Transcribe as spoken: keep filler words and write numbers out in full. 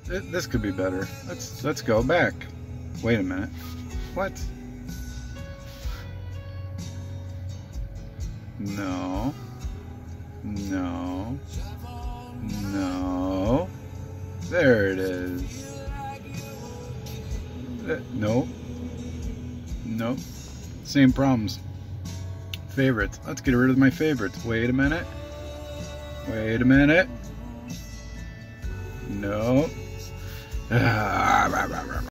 It, this could be better. Let's let's go back. Wait a minute. What? No. No. No. There it is. Uh, nope. Nope. Same problems. Favorites. Let's get rid of my favorites. Wait a minute. Wait a minute. No.